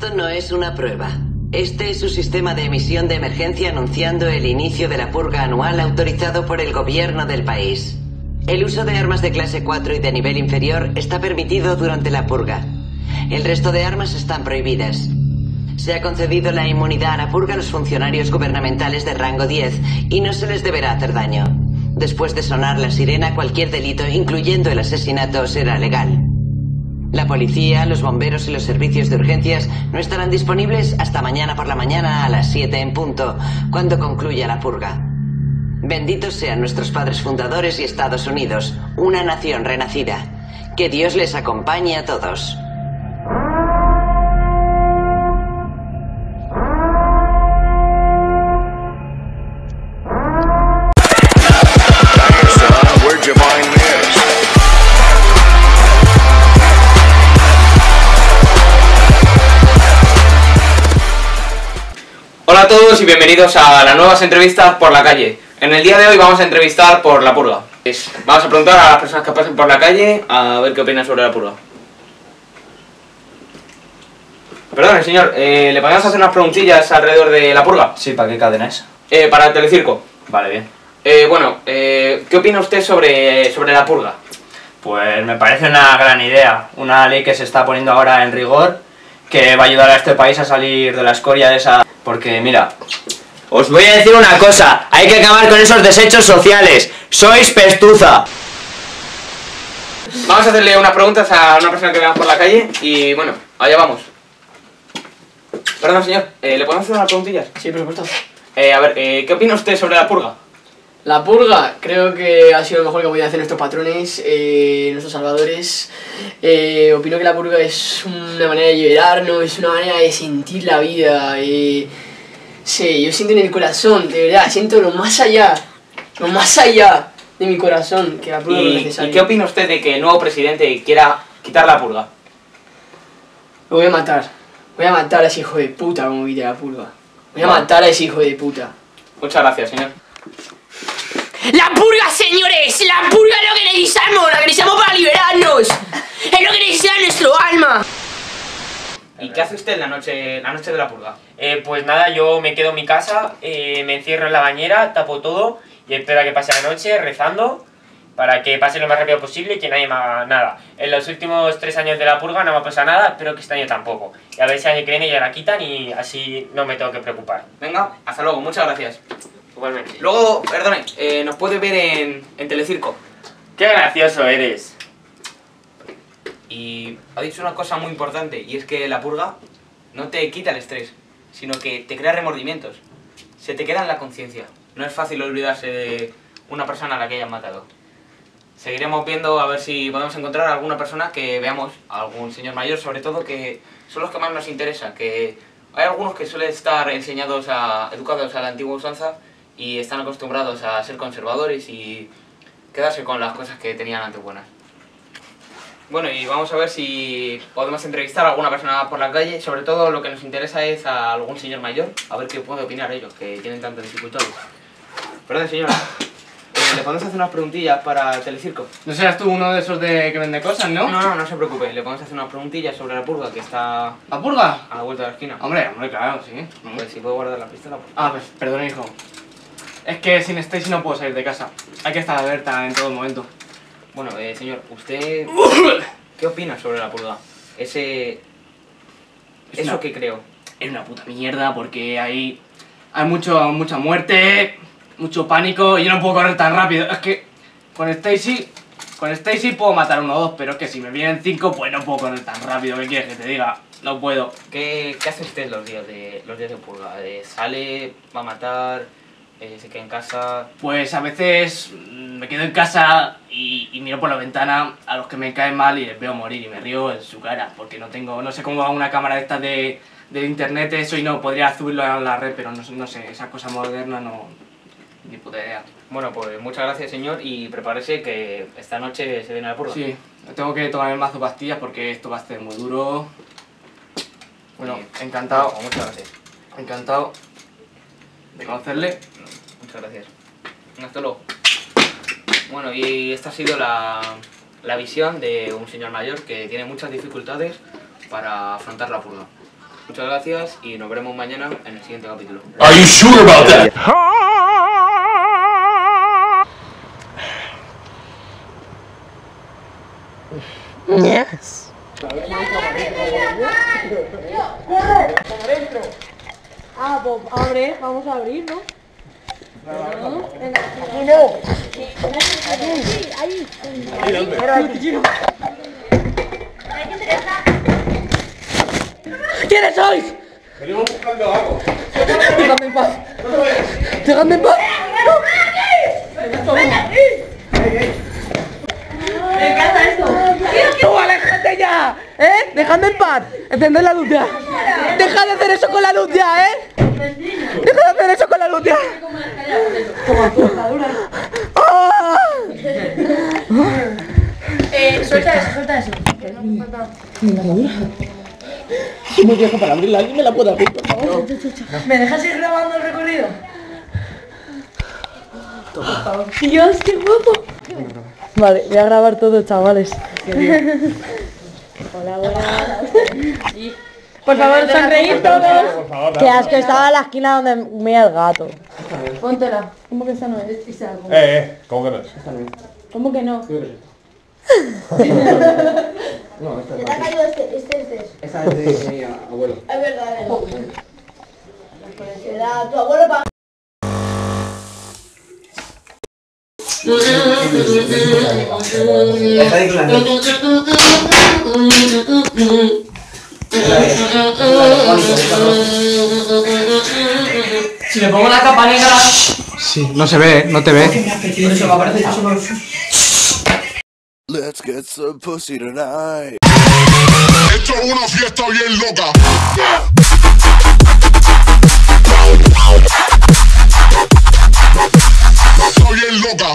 Esto no es una prueba. Este es su sistema de emisión de emergencia anunciando el inicio de la purga anual autorizado por el gobierno del país. El uso de armas de clase 4 y de nivel inferior está permitido durante la purga. El resto de armas están prohibidas. Se ha concedido la inmunidad a la purga a los funcionarios gubernamentales de rango 10 y no se les deberá hacer daño. Después de sonar la sirena, cualquier delito, incluyendo el asesinato, será legal. La policía, los bomberos y los servicios de urgencias no estarán disponibles hasta mañana por la mañana a las 7 en punto, cuando concluya la purga. Benditos sean nuestros padres fundadores y Estados Unidos, una nación renacida. Que Dios les acompañe a todos. Hola a todos y bienvenidos a las nuevas entrevistas por la calle. En el día de hoy vamos a entrevistar por la purga. Vamos a preguntar a las personas que pasen por la calle a ver qué opinan sobre la purga. Perdón, señor, ¿le podemos hacer unas preguntillas alrededor de la purga? Sí, ¿para qué cadena es? Para el Telecirco. Vale, bien. ¿Qué opina usted sobre la purga? Pues me parece una gran idea, una ley que se está poniendo ahora en rigor, que va a ayudar a este país a salir de la escoria de esa... Porque, mira, os voy a decir una cosa, hay que acabar con esos desechos sociales, sois pestuza. Vamos a hacerle unas preguntas a una persona que veamos por la calle y, bueno, allá vamos. Perdón, señor, ¿le podemos hacer unas preguntillas? Sí, por supuesto. ¿Qué opina usted sobre la purga? La purga, creo que ha sido lo mejor que podían hacer nuestros patrones, nuestros salvadores. Opino que la purga es una manera de liberarnos, es una manera de sentir la vida. Sí, yo siento en el corazón, de verdad, siento lo más allá de mi corazón que la purga no es necesaria. ¿Y qué opina usted de que el nuevo presidente quiera quitar la purga? Lo voy a matar a ese hijo de puta como quite la purga. Voy a matar a ese hijo de puta. Muchas gracias, señor. ¡La purga, señores! ¡La purga es lo que necesitamos! ¡La necesitamos para liberarnos! ¡Es lo que necesita nuestro alma! ¿Y qué hace usted la noche de la purga? Pues nada, yo me quedo en mi casa, me encierro en la bañera, tapo todo y espero a que pase la noche rezando para que pase lo más rápido posible y que nadie me haga nada. En los últimos 3 años de la purga no me ha pasado nada, espero que este año tampoco. Y a ver si el año que viene ya la quitan y así no me tengo que preocupar. Venga, hasta luego, muchas gracias. Igualmente. Luego, perdone, nos puede ver en Telecirco. ¡Qué gracioso eres! Y ha dicho una cosa muy importante, y es que la purga no te quita el estrés, sino que te crea remordimientos. Se te queda en la conciencia. No es fácil olvidarse de una persona a la que hayan matado. Seguiremos viendo a ver si podemos encontrar a alguna persona que veamos, a algún señor mayor sobre todo, que son los que más nos interesan, que hay algunos que suelen estar educados a la antigua usanza y están acostumbrados a ser conservadores y quedarse con las cosas que tenían antes buenas. Bueno, y vamos a ver si podemos entrevistar a alguna persona por la calle. Sobre todo lo que nos interesa es a algún señor mayor, a ver qué puede opinar ellos, que tienen tantas dificultades. Perdón, señora, ¿le podemos hacer unas preguntillas para el Telecirco? ¿No serás tú uno de esos que vende cosas, no? No se preocupe, le podemos hacer unas preguntillas sobre la purga, que está ¿La purga? a la vuelta de la esquina. Hombre, claro, sí. Pues si puedo guardar la pistola. Pues. Pues perdón, hijo. Es que sin Stacy no puedo salir de casa. Hay que estar alerta en todo momento. Bueno, señor, ¿usted qué opina sobre la purga? Eso que creo. Es una puta mierda porque hay mucha muerte, mucho pánico y yo no puedo correr tan rápido. Es que con Stacy puedo matar a 1 o 2, pero es que si me vienen 5 pues no puedo correr tan rápido. ¿Qué quieres que te diga? No puedo. ¿Qué hace usted los días de purga? ¿Sale? ¿Va a matar? ¿Se queda en casa? Pues a veces me quedo en casa y miro por la ventana a los que me caen mal y les veo morir y me río en su cara, porque no sé cómo va una cámara de estas de internet eso y no podría subirlo a la red, pero no sé, esa cosa moderna no, ni puta idea. Bueno, pues muchas gracias, señor, y prepárese que esta noche se viene la purga. Sí, tengo que tomar el mazo de pastillas porque esto va a ser muy duro. Bueno, encantado. Bueno, muchas gracias. Encantado de conocerle. Muchas gracias. Hasta luego. Bueno, y esta ha sido la visión de un señor mayor que tiene muchas dificultades para afrontar la purga. Muchas gracias y nos veremos mañana en el siguiente capítulo. Are you sure about that? Yes. Ah, pues abre, vamos a abrir, ¿no? Venga, ahí. ¿Quiénes sois? Venimos buscando algo. Dejadme en paz. Dejadme en paz. Me encanta esto. ¡Tú, aléjate ya! ¿Eh? Dejadme en paz. Encended la luz ya. Deja de hacer eso con la luz ya, ¿eh? Deja de hacer eso con la luz ya. ¡Ah! Suelta eso. Soy muy viejo para abrirla. ¿Alguien me la puede abrir, por favor? ¿Me dejas ir grabando el recorrido? Dios, qué guapo. Vale, voy a grabar todo, chavales. Hola, buenas. Por favor, sonreír todos. Qué asco, estaba en la esquina donde mea el gato. Póntela. ¿Cómo que esta no es? ¿Cómo que no es? ¿Cómo que no? No, esta ¿Te ha caído este? Esa es de mi abuelo. Es verdad, es verdad. Tu abuelo para... Si le pongo la capa negra... Sí, no se ve, no te ve. Por eso me aparece. Let's get some pussy tonight. Esto es una fiesta bien loca. Está bien loca.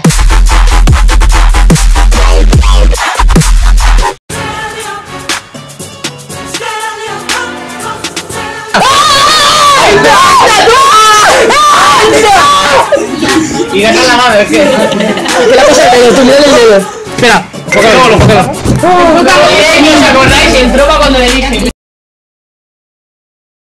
Y deja la mano, es que... ¿Qué le pasa al dedo? Tú mira el dedo. Espera. ¿Os acordáis? Entró para cuando le dije.